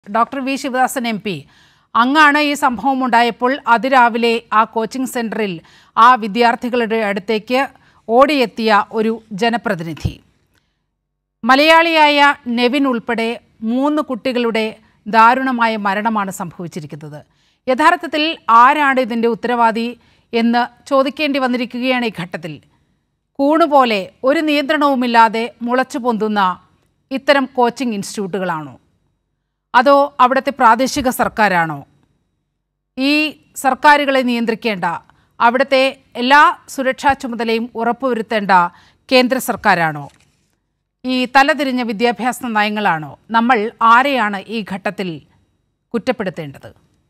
Doctor V Sivadasan MP അങ്ങാണ് ഈ സംഭവം ഉണ്ടായപ്പോൾ അതിരാവിലെ ആ കോച്ചിംഗ് സെന്ററിൽ ആ വിദ്യാർത്ഥികളുടെ അടുത്തേക്ക് ഓടിയെത്തിയ ഒരു ജനപ്രതിനിധി. മലയാളിയായ നെവിൻ ഉൾപ്പെടെ 3 കുട്ടികളുടെ ദാരുണമായ മരണമാണ് സംഭവിച്ചിരിക്കുന്നത്. യഥാർത്ഥത്തിൽ ആരാണ് ഇതിൻ്റെ ഉത്തരവാദി എന്ന് ചോദിക്കേണ്ടി വന്നിരിക്കുകയാണ് ഈ ഘട്ടത്തിൽ. കൂണുപോലെ ഒരു നിയന്ത്രണവുമില്ലാതെ മുളച്ചു പൊന്തുന്ന ഇത്തരം കോച്ചിംഗ് ഇൻസ്റ്റിറ്റ്യൂട്ടുകളാണോ, അതോ അവിടുത്തെ പ്രാദേശിക സർക്കാരാണോ? ഈ സർക്കാരുകളെ നിയന്ത്രിക്കേണ്ട, അവിടുത്തെ എല്ലാ സുരക്ഷാ ചുമതലയും ഉറപ്പുവരുത്തേണ്ട കേന്ദ്ര സർക്കാരാണോ? ഈ തലതിരിഞ്ഞ വിദ്യാഭ്യാസ നയങ്ങളാണോ? നമ്മൾ ആരെയാണ് ഈ ഘട്ടത്തിൽ കുറ്റപ്പെടുത്തേണ്ടത്?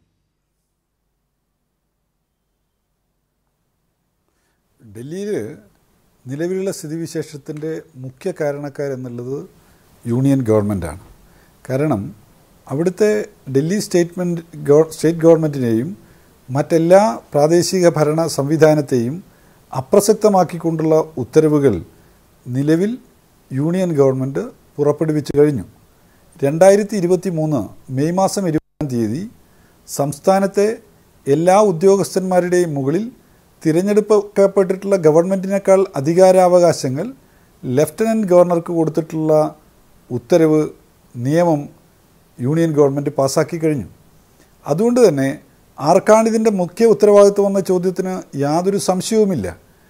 ഡൽഹിയിൽ നിലവിലുള്ള സ്ഥിതിവിശേഷത്തിൻ്റെ മുഖ്യ കാരണക്കാരെന്നുള്ളത് യൂണിയൻ ഗവൺമെൻറ്റാണ്. കാരണം അവിടുത്തെ ഡൽഹി സ്റ്റേറ്റ് ഗവൺമെൻറ്റിനെയും മറ്റെല്ലാ പ്രാദേശിക ഭരണ സംവിധാനത്തെയും അപ്രസക്തമാക്കിക്കൊണ്ടുള്ള ഉത്തരവുകൾ നിലവിൽ യൂണിയൻ ഗവൺമെൻറ് പുറപ്പെടുവിച്ചു കഴിഞ്ഞു. 2023 മെയ് മാസം 20 സംസ്ഥാനത്തെ എല്ലാ ഉദ്യോഗസ്ഥന്മാരുടെയും മുകളിൽ തിരഞ്ഞെടുക്കപ്പെട്ടിട്ടുള്ള ഗവൺമെൻറ്റിനേക്കാൾ അധികാരാവകാശങ്ങൾ ലഫ്റ്റനൻറ്റ് ഗവർണർക്ക് കൊടുത്തിട്ടുള്ള ഉത്തരവ് നിയമം യൂണിയൻ ഗവൺമെൻറ് പാസ്സാക്കി കഴിഞ്ഞു. അതുകൊണ്ട് തന്നെ ആർക്കാണിതിൻ്റെ മുഖ്യ ഉത്തരവാദിത്വം എന്ന ചോദ്യത്തിന് യാതൊരു സംശയവുമില്ല.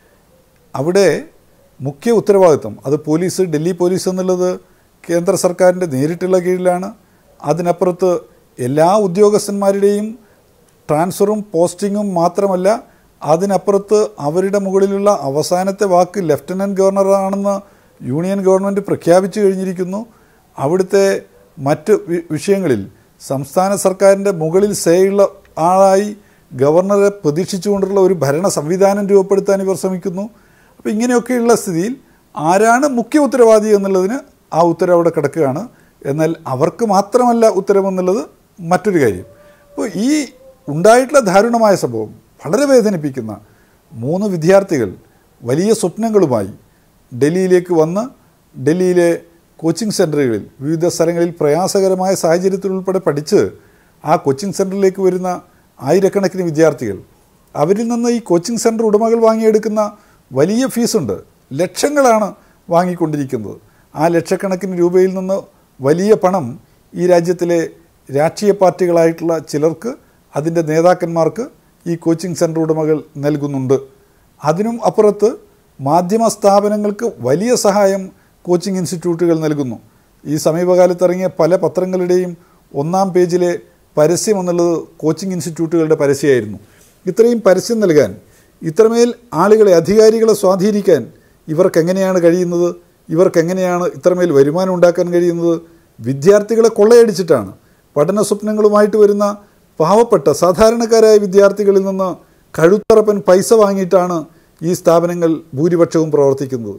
അവിടെ മുഖ്യ ഉത്തരവാദിത്വം അത് പോലീസ്, ഡൽഹി പോലീസ് എന്നുള്ളത് കേന്ദ്ര സർക്കാരിൻ്റെ നേരിട്ടുള്ള കീഴിലാണ്. അതിനപ്പുറത്ത് എല്ലാ ഉദ്യോഗസ്ഥന്മാരുടെയും ട്രാൻസ്ഫറും പോസ്റ്റിങ്ങും മാത്രമല്ല, അതിനപ്പുറത്ത് അവരുടെ മുകളിലുള്ള അവസാനത്തെ വാക്ക് ലഫ്റ്റനൻറ്റ് ഗവർണറാണെന്ന് യൂണിയൻ ഗവൺമെൻറ് പ്രഖ്യാപിച്ചു കഴിഞ്ഞിരിക്കുന്നു. അവിടുത്തെ മറ്റ് വിഷയങ്ങളിൽ സംസ്ഥാന സർക്കാരിൻ്റെ മുകളിൽ സേയുള്ള ആളായി ഗവർണറെ പ്രതീക്ഷിച്ചുകൊണ്ടുള്ള ഒരു ഭരണ സംവിധാനം രൂപപ്പെടുത്താൻ ഇവർ ശ്രമിക്കുന്നു. അപ്പോൾ ഇങ്ങനെയൊക്കെയുള്ള സ്ഥിതിയിൽ ആരാണ് മുഖ്യ ഉത്തരവാദി എന്നുള്ളതിന് ആ ഉത്തരവ് അവിടെ കിടക്കുകയാണ്. എന്നാൽ അവർക്ക് മാത്രമല്ല ഉത്തരവെന്നുള്ളത് മറ്റൊരു കാര്യം. അപ്പോൾ ഈ ഉണ്ടായിട്ടുള്ള ദാരുണമായ സംഭവം വളരെ വേദനിപ്പിക്കുന്ന 3 വിദ്യാർത്ഥികൾ വലിയ സ്വപ്നങ്ങളുമായി ഡൽഹിയിലേക്ക് വന്ന് ഡൽഹിയിലെ കോച്ചിങ് സെൻ്ററുകളിൽ വിവിധ സ്ഥലങ്ങളിൽ പ്രയാസകരമായ സാഹചര്യത്തിലുൾപ്പെടെ പഠിച്ച് ആ കോച്ചിങ് സെൻ്ററിലേക്ക് വരുന്ന ആയിരക്കണക്കിന് വിദ്യാർത്ഥികൾ, അവരിൽ നിന്ന് ഈ കോച്ചിങ് സെൻ്റർ ഉടമകൾ വാങ്ങിയെടുക്കുന്ന വലിയ ഫീസുണ്ട്. ലക്ഷങ്ങളാണ് വാങ്ങിക്കൊണ്ടിരിക്കുന്നത്. ആ ലക്ഷക്കണക്കിന് രൂപയിൽ നിന്ന് വലിയ പണം ഈ രാജ്യത്തിലെ രാഷ്ട്രീയ പാർട്ടികളായിട്ടുള്ള ചിലർക്ക്, അതിൻ്റെ നേതാക്കന്മാർക്ക് ഈ കോച്ചിങ് സെൻ്റർ ഉടമകൾ നൽകുന്നുണ്ട്. അതിനും അപ്പുറത്ത് മാധ്യമ സ്ഥാപനങ്ങൾക്ക് വലിയ സഹായം കോച്ചിങ് ഇൻസ്റ്റിറ്റ്യൂട്ടുകൾ നൽകുന്നു. ഈ സമീപകാലത്ത് ഇറങ്ങിയ പല പത്രങ്ങളുടെയും 1-ാം പേജിലെ പരസ്യം എന്നുള്ളത് കോച്ചിങ് ഇൻസ്റ്റിറ്റ്യൂട്ടുകളുടെ പരസ്യമായിരുന്നു. ഇത്രയും പരസ്യം നൽകാൻ, ഇത്രമേൽ ആളുകളെ, അധികാരികളെ സ്വാധീനിക്കാൻ ഇവർക്കെങ്ങനെയാണ് കഴിയുന്നത്? ഇവർക്കെങ്ങനെയാണ് ഇത്രമേൽ വരുമാനം ഉണ്ടാക്കാൻ കഴിയുന്നത്? വിദ്യാർത്ഥികളെ കൊള്ളയടിച്ചിട്ടാണ്. പഠന സ്വപ്നങ്ങളുമായിട്ട് വരുന്ന പാവപ്പെട്ട സാധാരണക്കാരായ വിദ്യാർത്ഥികളിൽ നിന്ന് കഴുത്തറപ്പൻ പൈസ വാങ്ങിയിട്ടാണ് ഈ സ്ഥാപനങ്ങൾ ഭൂരിപക്ഷവും പ്രവർത്തിക്കുന്നത്.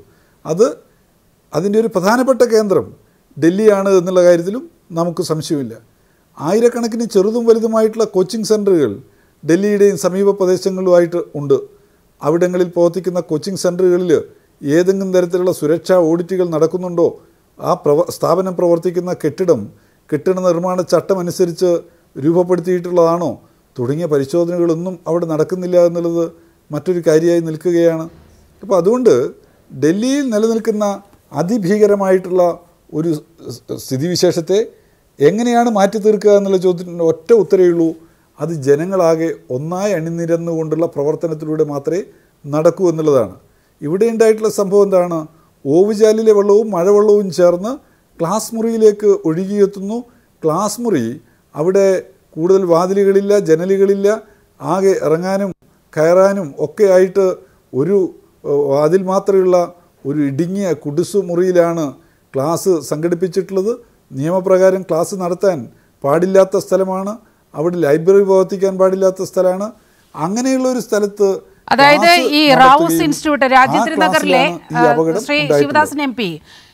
അതിൻ്റെ ഒരു പ്രധാനപ്പെട്ട കേന്ദ്രം ഡൽഹിയാണ് എന്നുള്ള കാര്യത്തിലും നമുക്ക് സംശയമില്ല. ആയിരക്കണക്കിന് ചെറുതും വലുതുമായിട്ടുള്ള കോച്ചിങ് സെൻ്ററുകൾ ഡൽഹിയുടെയും സമീപ പ്രദേശങ്ങളുമായിട്ട് ഉണ്ട്. അവിടങ്ങളിൽ പ്രവർത്തിക്കുന്ന കോച്ചിങ് സെൻ്ററുകളിൽ ഏതെങ്കിലും തരത്തിലുള്ള സുരക്ഷാ ഓഡിറ്റുകൾ നടക്കുന്നുണ്ടോ? ആ സ്ഥാപനം പ്രവർത്തിക്കുന്ന കെട്ടിട നിർമ്മാണ ചട്ടം അനുസരിച്ച് രൂപപ്പെടുത്തിയിട്ടുള്ളതാണോ? തുടങ്ങിയ പരിശോധനകളൊന്നും അവിടെ നടക്കുന്നില്ല എന്നുള്ളത് മറ്റൊരു കാര്യമായി നിൽക്കുകയാണ്. അപ്പോൾ അതുകൊണ്ട് ഡൽഹിയിൽ നിലനിൽക്കുന്ന അതിഭീകരമായിട്ടുള്ള ഒരു സ്ഥിതിവിശേഷത്തെ എങ്ങനെയാണ് മാറ്റി തീർക്കുക എന്നുള്ള ചോദ്യത്തിന് ഒറ്റ ഉത്തരവേ ഉള്ളൂ. അത് ജനങ്ങളാകെ ഒന്നായി അണിനിരന്നുകൊണ്ടുള്ള പ്രവർത്തനത്തിലൂടെ മാത്രമേ നടക്കൂ എന്നുള്ളതാണ്. ഇവിടെ ഉണ്ടായിട്ടുള്ള സംഭവം എന്താണ്? ഓവുചാലിലെ വെള്ളവും മഴവെള്ളവും ചേർന്ന് ക്ലാസ് മുറിയിലേക്ക് ഒഴുകിയെത്തുന്നു. ക്ലാസ് മുറി, അവിടെ കൂടുതൽ വാതിലുകളില്ല, ജനലുകളില്ല. ആകെ ഇറങ്ങാനും കയറാനും ഒക്കെ ആയിട്ട് ഒരു വാതിൽ മാത്രമുള്ള ഒരു ഇടുങ്ങിയ കുടിസു മുറിയിലാണ് ക്ലാസ് സംഘടിപ്പിച്ചിട്ടുള്ളത്. നിയമപ്രകാരം ക്ലാസ് നടത്താൻ പാടില്ലാത്ത സ്ഥലമാണ്. അവിടെ ലൈബ്രറി പ്രവർത്തിക്കാൻ പാടില്ലാത്ത സ്ഥലമാണ്. അങ്ങനെയുള്ള ഒരു സ്ഥലത്ത്, അതായത് ഈ റാവുസ് ഇൻസ്റ്റിറ്റ്യൂട്ട് രാജേന്ദ്ര നഗറിലെ ശ്രീ ശിവദാസൻ MP,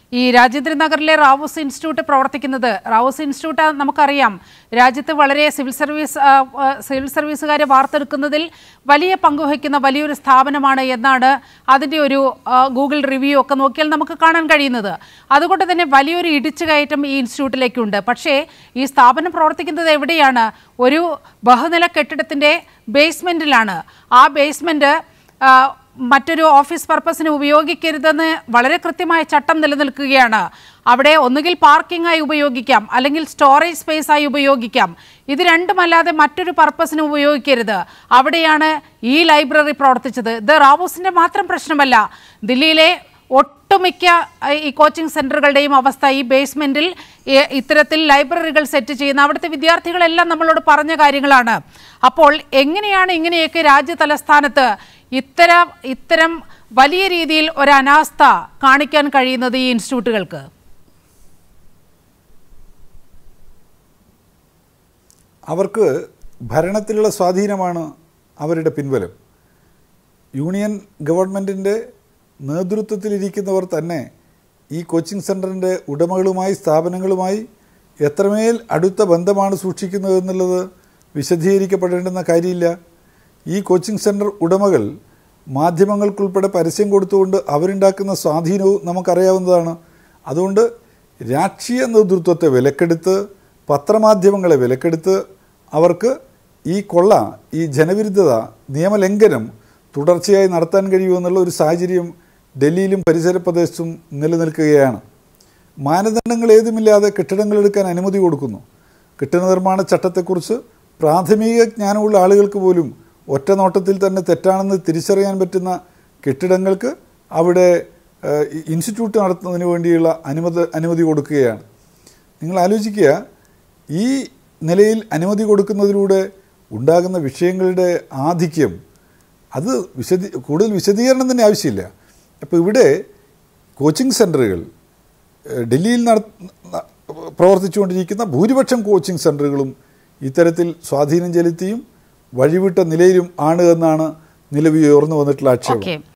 ഈ രാജേന്ദ്രനഗറിലെ റാവൂസ് ഇൻസ്റ്റിറ്റ്യൂട്ട് പ്രവർത്തിക്കുന്നത്, റാവൂസ് ഇൻസ്റ്റിറ്റ്യൂട്ട് നമുക്കറിയാം രാജ്യത്ത് വളരെ സിവിൽ സർവീസുകാരെ വാർത്തെടുക്കുന്നതിൽ വലിയ പങ്കുവഹിക്കുന്ന വലിയൊരു സ്ഥാപനമാണ് എന്നാണ് അതിൻ്റെ ഒരു ഗൂഗിൾ റിവ്യൂ ഒക്കെ നോക്കിയാൽ നമുക്ക് കാണാൻ കഴിയുന്നത്. അതുകൊണ്ട് തന്നെ വലിയൊരു ഇടിച്ചുകയറ്റം ഈ ഇൻസ്റ്റിറ്റ്യൂട്ടിലേക്കുണ്ട്. പക്ഷേ ഈ സ്ഥാപനം പ്രവർത്തിക്കുന്നത് എവിടെയാണ്? ഒരു ബഹുനില കെട്ടിടത്തിൻ്റെ ബേസ്മെൻറ്റിലാണ്. ആ ബേസ്മെൻറ്റ് മറ്റൊരു ഓഫീസ് പർപ്പസിന് ഉപയോഗിക്കരുതെന്ന് വളരെ കൃത്യമായ ചട്ടം നിലനിൽക്കുകയാണ്. അവിടെ ഒന്നുകിൽ പാർക്കിംഗായി ഉപയോഗിക്കാം, അല്ലെങ്കിൽ സ്റ്റോറേജ് സ്പേസായി ഉപയോഗിക്കാം. ഇത് രണ്ടുമല്ലാതെ മറ്റൊരു പർപ്പസിന് ഉപയോഗിക്കരുത്. അവിടെയാണ് ഈ ലൈബ്രറി പ്രവർത്തിച്ചത്. ഇത് റാവൂസിൻ്റെ മാത്രം പ്രശ്നമല്ല, ദില്ലിയിലെ ഒട്ടുമിക്ക ഈ കോച്ചിങ് സെൻ്ററുകളുടെയും അവസ്ഥ ഈ ബേസ്മെൻറ്റിൽ ഇത്തരത്തിൽ ലൈബ്രറികൾ സെറ്റ് ചെയ്യുന്ന അവിടുത്തെ വിദ്യാർത്ഥികളെല്ലാം നമ്മളോട് പറഞ്ഞ കാര്യങ്ങളാണ്. അപ്പോൾ എങ്ങനെയാണ് ഇങ്ങനെയൊക്കെ രാജ്യ തലസ്ഥാനത്ത് ഇത്തരം വലിയ രീതിയിൽ ഒരു അനാസ്ഥ കാണിക്കാൻ കഴിയുന്നത് ഈ ഇൻസ്റ്റിറ്റ്യൂട്ടുകൾക്ക്? അവർക്ക് ഭരണത്തിലുള്ള സ്വാധീനമാണ് അവരുടെ പിൻബലം. യൂണിയൻ ഗവൺമെൻറ്റിൻ്റെ നേതൃത്വത്തിലിരിക്കുന്നവർ തന്നെ ഈ കോച്ചിങ് സെൻറ്ററിൻ്റെ ഉടമകളുമായി സ്ഥാപനങ്ങളുമായി എത്രമേൽ അടുത്ത ബന്ധമാണ് സൂക്ഷിക്കുന്നതെന്നുള്ളത് വിശദീകരിക്കപ്പെടേണ്ടുന്ന കാര്യമില്ല. ഈ കോച്ചിങ് സെൻറ്റർ ഉടമകൾ മാധ്യമങ്ങൾക്കുൾപ്പെടെ പരസ്യം കൊടുത്തുകൊണ്ട് അവരുണ്ടാക്കുന്ന സ്വാധീനവും നമുക്കറിയാവുന്നതാണ്. അതുകൊണ്ട് രാഷ്ട്രീയ നേതൃത്വത്തെ വിലക്കെടുത്ത്, പത്രമാധ്യമങ്ങളെ വിലക്കെടുത്ത് അവർക്ക് ഈ കൊള്ള, ഈ ജനവിരുദ്ധത, നിയമലംഘനം തുടർച്ചയായി നടത്താൻ കഴിയുമെന്നുള്ള ഒരു സാഹചര്യം ഡൽഹിയിലും പരിസര പ്രദേശത്തും നിലനിൽക്കുകയാണ്. മാനദണ്ഡങ്ങൾ ഏതുമില്ലാതെ കെട്ടിടങ്ങളെടുക്കാൻ അനുമതി കൊടുക്കുന്നു. കെട്ടിട നിർമ്മാണ ചട്ടത്തെക്കുറിച്ച് പ്രാഥമിക ജ്ഞാനമുള്ള ആളുകൾക്ക് പോലും ഒറ്റ നോട്ടത്തിൽ തന്നെ തെറ്റാണെന്ന് തിരിച്ചറിയാൻ പറ്റുന്ന കെട്ടിടങ്ങൾക്ക് അവിടെ ഇൻസ്റ്റിറ്റ്യൂട്ട് നടത്തുന്നതിന് വേണ്ടിയുള്ള അനുമതി കൊടുക്കുകയാണ്. നിങ്ങൾ ആലോചിക്കുക, ഈ നിലയിൽ അനുമതി കൊടുക്കുന്നതിലൂടെ ഉണ്ടാകുന്ന വിഷയങ്ങളുടെ ആധിക്യം, അത് കൂടുതൽ വിശദീകരണം തന്നെ ആവശ്യമില്ല. അപ്പോൾ ഇവിടെ കോച്ചിങ് സെൻ്ററുകൾ, ഡൽഹിയിൽ പ്രവർത്തിച്ചുകൊണ്ടിരിക്കുന്ന ഭൂരിപക്ഷം കോച്ചിങ് സെൻ്ററുകളും ഇത്തരത്തിൽ സ്വാധീനം ചെലുത്തിയും വഴിവിട്ട നിലയിലും ആണ് എന്നാണ് നിലവിൽ ഉയർന്നു വന്നിട്ടുള്ള ആക്ഷേപം.